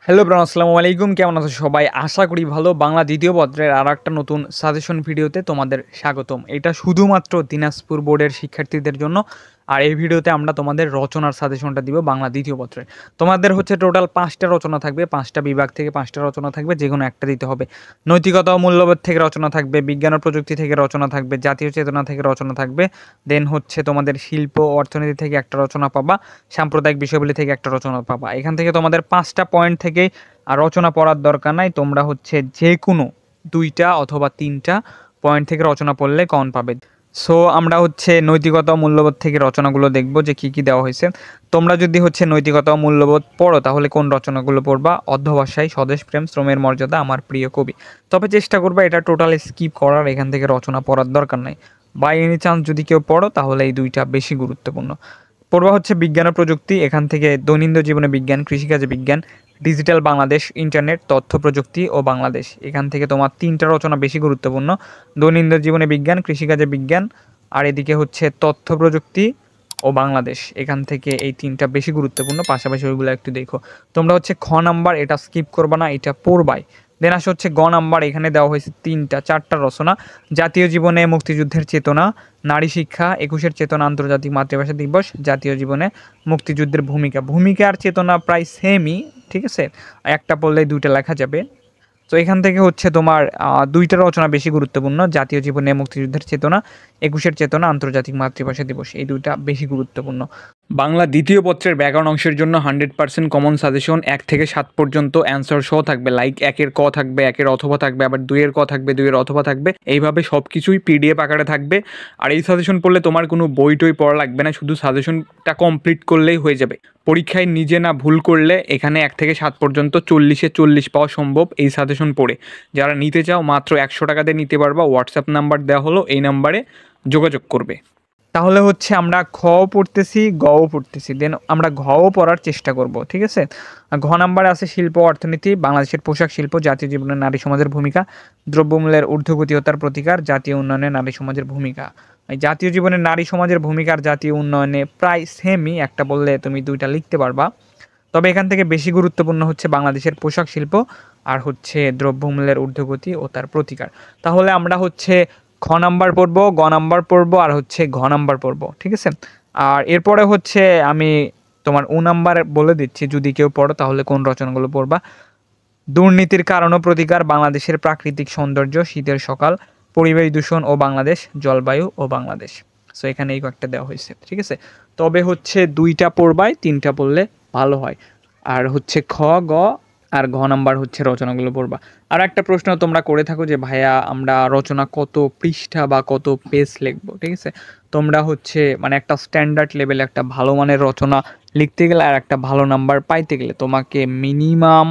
Hello bran, আসসালামু আলাইকুম। কেমন আছো সবাই? আশা করি ভালো। বাংলা দ্বিতীয় পত্রের আরেকটা নতুন সাজেশন ভিডিওতে তোমাদের স্বাগতম। এটা শুধুমাত্র দিনাজপুর বোর্ডের শিক্ষার্থীদের জন্য। আর এই ভিডিওতে আমরা তোমাদের রচনার সাজেশনটা দিব বাংলা দ্বিতীয় পত্রের। তোমাদের হচ্ছে টোটাল 5টা রচনা থাকবে, 5টা বিভাগ থেকে 5টা রচনা থাকবে, যেকোনো একটা দিতে হবে। নৈতিকতা ও মূল্যবোধ থেকে রচনা থাকবে, বিজ্ঞান ও প্রযুক্তি থেকে রচনা থাকবে, জাতীয় চেতনা থেকে রচনা থাকবে, দেন হচ্ছে তোমাদের শিল্প ও অর্থনীতি থেকে একটা রচনা পাবা, সাম্প্রদায়িক বিষয়গুলি থেকে একটা রচনা পাবা। এখান থেকে তোমাদের 5টা পয়েন্ট থেকেই আর রচনা পড়ার দরকার নাই। তোমরা হচ্ছে যে কোনো 2টা অথবা 3টা পয়েন্ট থেকে রচনা পড়লে কমন পাবে। সো আমরা হচ্ছে নৈতিকতা ও মূল্যবোধ থেকে রচনাগুলো দেখব যে কী কী দেওয়া হয়েছে। তোমরা যদি হচ্ছে নৈতিকতা ও মূল্যবোধ পড়ো তাহলে কোন রচনাগুলো পড়বা? অধ্যবসায়, স্বদেশ প্রেম, শ্রমের মর্যাদা, আমার প্রিয় কবি। তবে চেষ্টা করবা এটা টোটাল স্কিপ করার, এখান থেকে রচনা পড়ার দরকার নাই। বাই এনি চান্স যদি কেউ পড়ো তাহলে এই 2টা বেশি গুরুত্বপূর্ণ। পড়বা হচ্ছে বিজ্ঞান ও প্রযুক্তি, এখান থেকে দৈনন্দিন জীবনে বিজ্ঞান, কৃষিকাজে বিজ্ঞান, ডিজিটাল বাংলাদেশ, ইন্টারনেট, তথ্য প্রযুক্তি ও বাংলাদেশ। এখান থেকে তোমার 3টা রচনা বেশি গুরুত্বপূর্ণ। দৈনন্দিন জীবনে বিজ্ঞান, কৃষিকাজে বিজ্ঞান, আর এদিকে হচ্ছে তথ্য প্রযুক্তি ও বাংলাদেশ। এখান থেকে এই 3টা বেশি গুরুত্বপূর্ণ, পাশাপাশি ওইগুলো একটু দেখো। তোমরা হচ্ছে খ নাম্বার এটা স্কিপ করবা না, এটা পড়বাই। দেন আসে হচ্ছে গ নাম্বার, এখানে দেওয়া হয়েছে 4টা রচনা। জাতীয় জীবনে মুক্তিযুদ্ধের চেতনা, নারী শিক্ষা, 21-এর চেতনা, আন্তর্জাতিক মাতৃভাষা দিবস, জাতীয় জীবনে মুক্তিযুদ্ধের ভূমিকা আর চেতনা প্রায় সেমই, ঠিক আছে? একটা পড়লেই 2টা লেখা যাবে। তো এখান থেকে হচ্ছে তোমার 2টা রচনা বেশি গুরুত্বপূর্ণ। জাতীয় জীবনে মুক্তিযুদ্ধের চেতনা, 21-এর চেতনা, আন্তর্জাতিক মাতৃভাষা দিবস, এই 2টা বেশি গুরুত্বপূর্ণ। বাংলা দ্বিতীয় পত্রের ব্যাকরণ অংশের জন্য 100% কমন সাজেশন। 1 থেকে 7 পর্যন্ত অ্যান্সার সহ থাকবে। লাইক 1-এর ক থাকবে, 1-এর অথবা থাকবে, আবার 2-এর ক থাকবে, 2-এর অথবা থাকবে। এইভাবে সব কিছুই পিডিএফ আকারে থাকবে। আর এই সাজেশন পড়লে তোমার কোনো বই টই পড়া লাগবে না, শুধু সাজেশনটা কমপ্লিট করলেই হয়ে যাবে। পরীক্ষায় নিজে না ভুল করলে এখানে 1 থেকে 7 পর্যন্ত 40-এ 40 পাওয়া সম্ভব এই সাজেশন পড়ে। যারা নিতে চাও মাত্র 100 টাকা দিয়ে নিতে পারবা। হোয়াটসঅ্যাপ নাম্বার দেওয়া হলো, এই নাম্বারে যোগাযোগ করবে। তাহলে হচ্ছে আমরা খও পড়তেছি, গও পড়তেছি, দেন আমরা ঘও পড়ার চেষ্টা করব, ঠিক আছে? ঘ নাম্বারে আছে শিল্প অর্থনীতি, বাংলাদেশের পোশাক শিল্প, জাতীয় জীবনে নারী সমাজের ভূমিকা, দ্রব্যমূল্যের ঊর্ধ্বগতি ও তার প্রতিকার, জাতীয় উন্নয়নে নারী সমাজের ভূমিকা। এই জাতীয় জীবনে নারী সমাজের ভূমিকার জাতীয় উন্নয়নে প্রায় সেমই, একটা বললে তুমি 2টা লিখতে পারবা। তবে এখান থেকে বেশি গুরুত্বপূর্ণ হচ্ছে বাংলাদেশের পোশাক শিল্প আর হচ্ছে দ্রব্যমূল্যের ঊর্ধ্বগতি ও তার প্রতিকার। তাহলে আমরা হচ্ছে খ নাম্বার পড়বো, গ নাম্বার পড়বো, আর হচ্ছে ঘ নাম্বার পড়বো, ঠিক আছে? আর এরপরে হচ্ছে আমি তোমার ও নাম্বার বলে দিচ্ছি, যদি কেউ পড়ো তাহলে কোন রচনাগুলো পড়বা। দুর্নীতির কারণ ও প্রতিকার, বাংলাদেশের প্রাকৃতিক সৌন্দর্য, শীতের সকাল, পরিবেশ দূষণ ও বাংলাদেশ, জলবায়ু ও বাংলাদেশ। সো এখানে এই কয়েকটা দেওয়া হয়েছে, ঠিক আছে? তবে হচ্ছে 2টা পড়বাই, 3টা পড়লে ভালো হয়। আর হচ্ছে খ, গ আর ঘ নাম্বার হচ্ছে রচনাগুলো পড়বা। আর একটা প্রশ্ন তোমরা করে থাকো যে ভাইয়া আমরা রচনা কত পৃষ্ঠা বা কত পেজ লিখবো, ঠিক আছে? তোমরা হচ্ছে মানে একটা স্ট্যান্ডার্ড লেভেলে একটা ভালো মানের রচনা লিখতে গেলে আর একটা ভালো নাম্বার পাইতে গেলে তোমাকে মিনিমাম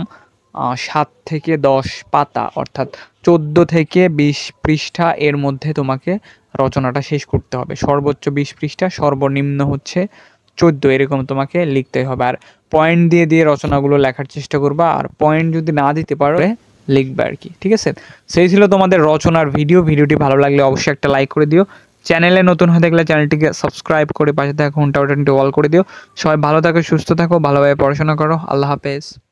7 থেকে 10 পাতা, অর্থাৎ 14 থেকে 20 পৃষ্ঠা এর মধ্যে তোমাকে রচনাটা শেষ করতে হবে। সর্বোচ্চ 20 পৃষ্ঠা, সর্বনিম্ন হচ্ছে 14, এরকম তোমাকে লিখতে হবে। আর পয়েন্ট দিয়ে দিয়ে রচনাগুলো লেখার চেষ্টা করবা, আর পয়েন্ট যদি না দিতে পারো লিখবে আর কি, ঠিক আছে? সেই ছিল তোমাদের রচনার ভিডিওটি ভালো লাগলে অবশ্যই একটা লাইক করে দিও। চ্যানেলে নতুন হয়ে থাকলে চ্যানেলটিকে সাবস্ক্রাইব করে পাশে থাকা ঘন্টা বাটনটি অল করে দিও। সবাই ভালো থাকো, সুস্থ থাকো, ভালোভাবে পড়াশোনা করো। আল্লাহ হাফেজ।